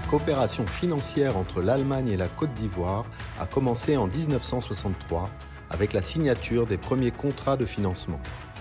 coopération financière entre l'Allemagne et la Côte d'Ivoire a commencé en 1963 avec la signature des premiers contrats de financement.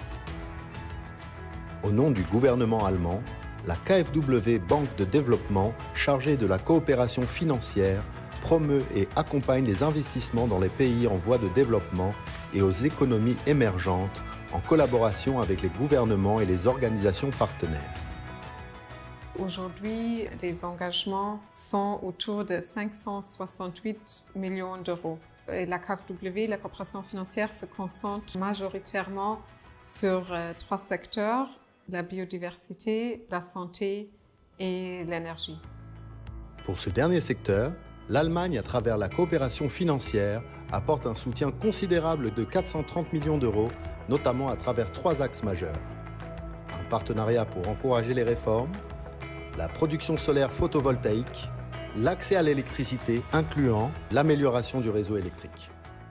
Au nom du gouvernement allemand, la KfW Banque de développement, chargée de la coopération financière, promeut et accompagne les investissements dans les pays en voie de développement et aux économies émergentes en collaboration avec les gouvernements et les organisations partenaires. Aujourd'hui, les engagements sont autour de 568 millions d'euros. La KfW, la coopération financière, se concentre majoritairement sur 3 secteurs, la biodiversité, la santé et l'énergie. Pour ce dernier secteur, l'Allemagne, à travers la coopération financière, apporte un soutien considérable de 430 millions d'euros, notamment à travers 3 axes majeurs. Un partenariat pour encourager les réformes, la production solaire photovoltaïque, l'accès à l'électricité, incluant l'amélioration du réseau électrique.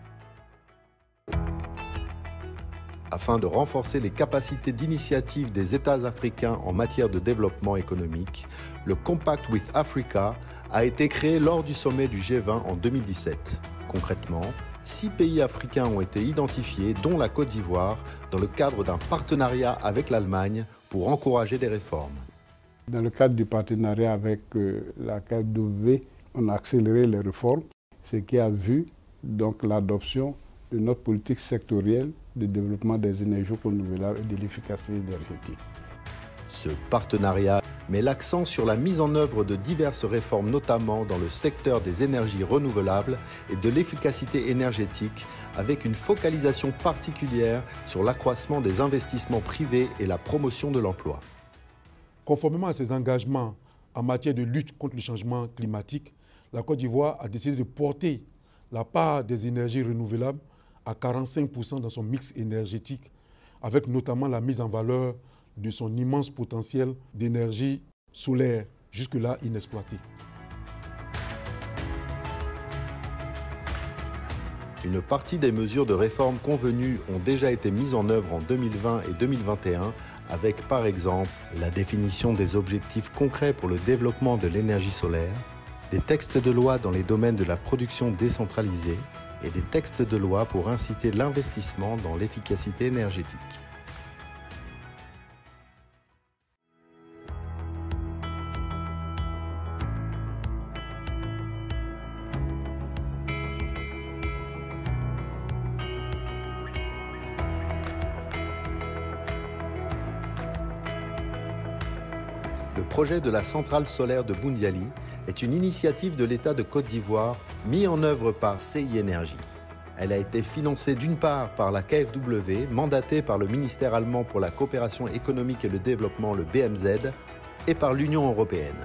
Afin de renforcer les capacités d'initiative des États africains en matière de développement économique, le Compact with Africa a été créé lors du sommet du G20 en 2017. Concrètement, 6 pays africains ont été identifiés, dont la Côte d'Ivoire, dans le cadre d'un partenariat avec l'Allemagne pour encourager des réformes. Dans le cadre du partenariat avec la KfW, on a accéléré les réformes, ce qui a vu donc l'adoption de notre politique sectorielle de développement des énergies renouvelables et de l'efficacité énergétique. Ce partenariat met l'accent sur la mise en œuvre de diverses réformes, notamment dans le secteur des énergies renouvelables et de l'efficacité énergétique, avec une focalisation particulière sur l'accroissement des investissements privés et la promotion de l'emploi. Conformément à ses engagements en matière de lutte contre le changement climatique, la Côte d'Ivoire a décidé de porter la part des énergies renouvelables à 45% dans son mix énergétique, avec notamment la mise en valeur de son immense potentiel d'énergie solaire, jusque-là inexploité. Une partie des mesures de réforme convenues ont déjà été mises en œuvre en 2020 et 2021, avec par exemple la définition des objectifs concrets pour le développement de l'énergie solaire, des textes de loi dans les domaines de la production décentralisée et des textes de loi pour inciter l'investissement dans l'efficacité énergétique. Le projet de la centrale solaire de Boundiali est une initiative de l'État de Côte d'Ivoire mise en œuvre par CI Énergie. Elle a été financée d'une part par la KfW, mandatée par le ministère allemand pour la coopération économique et le développement, le BMZ, et par l'Union européenne.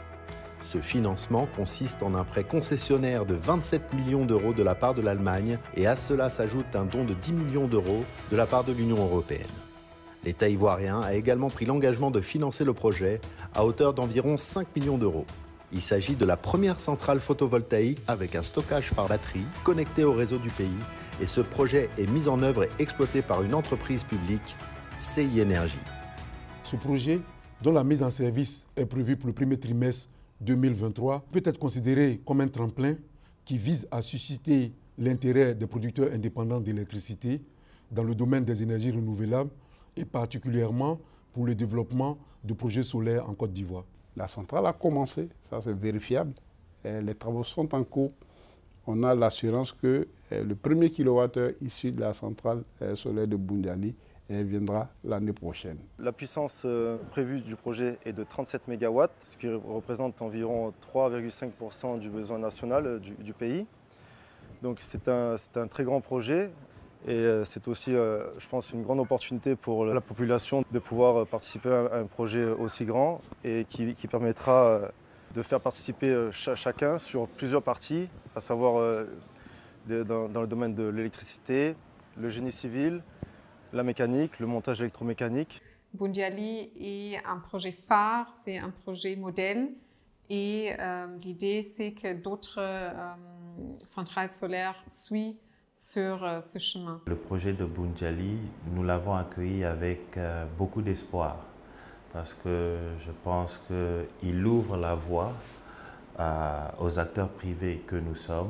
Ce financement consiste en un prêt concessionnaire de 27 millions d'euros de la part de l'Allemagne et à cela s'ajoute un don de 10 millions d'euros de la part de l'Union européenne. L'État ivoirien a également pris l'engagement de financer le projet à hauteur d'environ 5 millions d'euros. Il s'agit de la première centrale photovoltaïque avec un stockage par batterie connecté au réseau du pays et ce projet est mis en œuvre et exploité par une entreprise publique, CI Énergie. Ce projet, dont la mise en service est prévue pour le premier trimestre 2023, peut être considéré comme un tremplin qui vise à susciter l'intérêt des producteurs indépendants d'électricité dans le domaine des énergies renouvelables et particulièrement pour le développement de projets solaires en Côte d'Ivoire. La centrale a commencé, ça c'est vérifiable. Les travaux sont en cours. On a l'assurance que le premier kilowattheure issu de la centrale solaire de Boundiali viendra l'année prochaine. La puissance prévue du projet est de 37 MW, ce qui représente environ 3,5% du besoin national du pays. Donc c'est un très grand projet. Et c'est aussi, je pense, une grande opportunité pour la population de pouvoir participer à un projet aussi grand et qui permettra de faire participer chacun sur plusieurs parties, à savoir dans le domaine de l'électricité, le génie civil, la mécanique, le montage électromécanique. Boundiali est un projet phare, c'est un projet modèle et l'idée c'est que d'autres centrales solaires suivent sur ce chemin. Le projet de Boundiali, nous l'avons accueilli avec beaucoup d'espoir parce que je pense qu'il ouvre la voie aux acteurs privés que nous sommes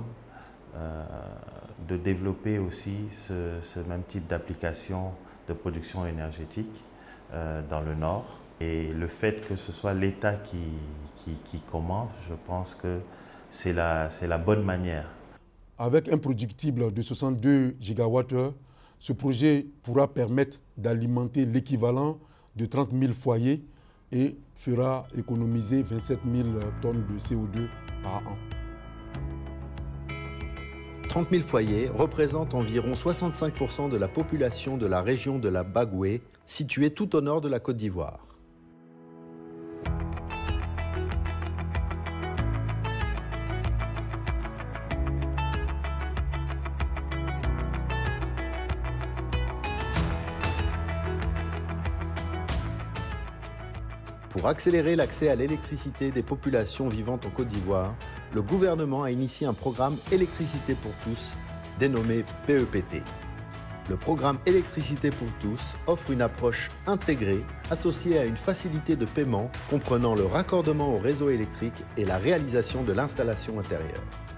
de développer aussi ce même type d'application de production énergétique dans le Nord. Et le fait que ce soit l'État qui commence, je pense que c'est la bonne manière. Avec un productible de 62 GWh, ce projet pourra permettre d'alimenter l'équivalent de 30 000 foyers et fera économiser 27 000 tonnes de CO2 par an. 30 000 foyers représentent environ 65% de la population de la région de la Bagoué, située tout au nord de la Côte d'Ivoire. Pour accélérer l'accès à l'électricité des populations vivant en Côte d'Ivoire, le gouvernement a initié un programme Électricité pour tous, dénommé PEPT. Le programme Électricité pour tous offre une approche intégrée associée à une facilité de paiement comprenant le raccordement au réseau électrique et la réalisation de l'installation intérieure.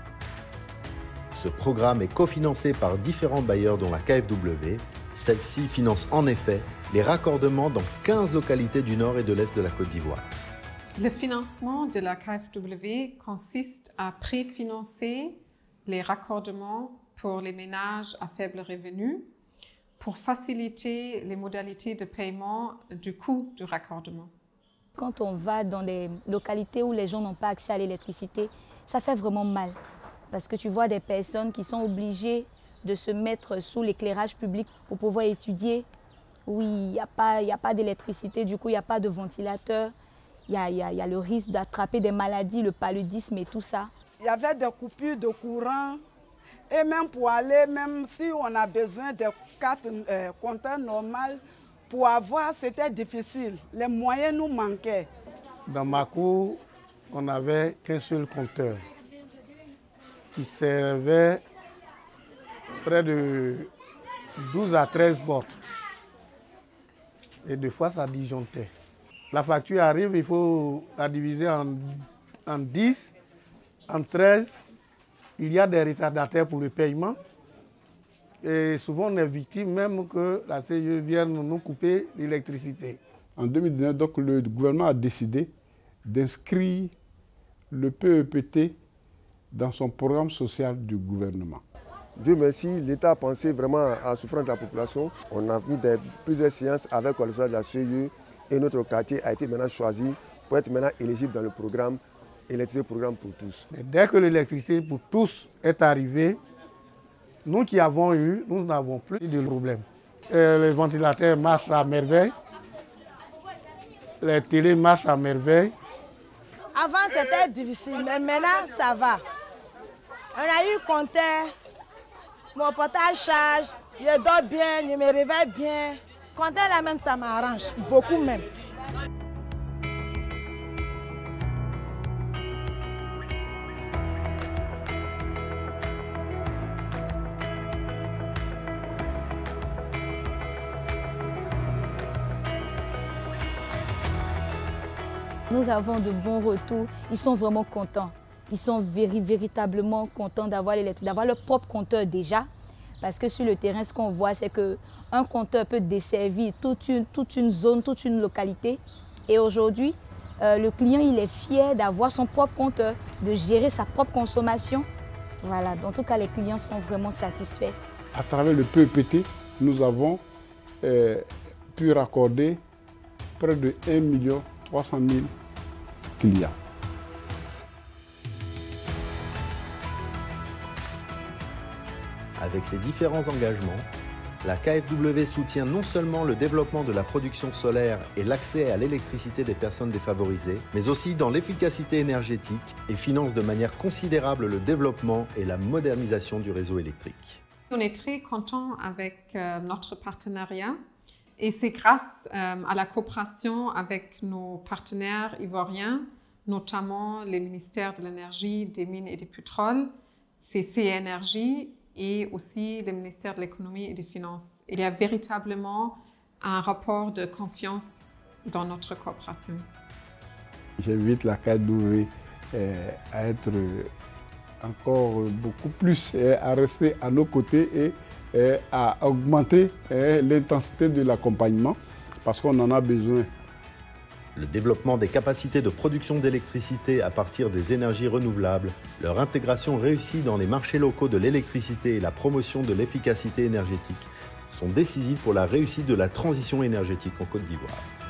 Ce programme est cofinancé par différents bailleurs dont la KfW. Celle-ci finance en effet les raccordements dans 15 localités du nord et de l'est de la Côte d'Ivoire. Le financement de la KfW consiste à préfinancer les raccordements pour les ménages à faible revenu pour faciliter les modalités de paiement du coût du raccordement. Quand on va dans des localités où les gens n'ont pas accès à l'électricité, ça fait vraiment mal. Parce que tu vois des personnes qui sont obligées de se mettre sous l'éclairage public pour pouvoir étudier. Oui, il n'y a pas d'électricité, du coup il n'y a pas de ventilateur. Il y a le risque d'attraper des maladies, le paludisme et tout ça. Il y avait des coupures de courant. Et même pour aller, même si on a besoin de 4 compteurs normaux, pour avoir, c'était difficile. Les moyens nous manquaient. Dans ma cour, on n'avait qu'un seul compteur qui servait près de 12 à 13 portes. Et des fois, ça disjonctait. La facture arrive, il faut la diviser en 10, en 13. Il y a des retardataires pour le paiement. Et souvent, on est victime même que la CGE vienne nous couper l'électricité. En 2019, donc, le gouvernement a décidé d'inscrire le PEPT dans son programme social du gouvernement. Dieu merci, l'État a pensé vraiment à la souffrance de la population. On a mis plusieurs séances avec le de la CGE et notre quartier a été maintenant choisi pour être maintenant éligible dans le programme Électricité Programme pour tous. Et dès que l'électricité pour tous est arrivée, nous qui avons eu, nous n'avons plus de problème. Les ventilateurs marchent à merveille, les télés marchent à merveille. Avant c'était difficile, mais maintenant ça va. On a eu compteur, mon portable charge, je dors bien, je me réveille bien. Compteur là même ça m'arrange, beaucoup même. Nous avons de bons retours, ils sont vraiment contents. Ils sont véritablement contents d'avoir leur propre compteur déjà. Parce que sur le terrain, ce qu'on voit, c'est qu'un compteur peut desservir toute une zone, toute une localité. Et aujourd'hui, le client il est fier d'avoir son propre compteur, de gérer sa propre consommation. Voilà, en tout cas, les clients sont vraiment satisfaits. À travers le PEPT, nous avons pu raccorder près de 1 300 000 clients. Avec ces différents engagements, la KfW soutient non seulement le développement de la production solaire et l'accès à l'électricité des personnes défavorisées, mais aussi dans l'efficacité énergétique et finance de manière considérable le développement et la modernisation du réseau électrique. On est très contents avec notre partenariat. Et c'est grâce à la coopération avec nos partenaires ivoiriens, notamment les ministères de l'énergie, des mines et du pétrole, CC Énergie et aussi le ministère de l'économie et des finances. Il y a véritablement un rapport de confiance dans notre coopération. J'invite la KfW à être encore beaucoup plus, à rester à nos côtés et à augmenter l'intensité de l'accompagnement parce qu'on en a besoin. Le développement des capacités de production d'électricité à partir des énergies renouvelables, leur intégration réussie dans les marchés locaux de l'électricité et la promotion de l'efficacité énergétique sont décisifs pour la réussite de la transition énergétique en Côte d'Ivoire.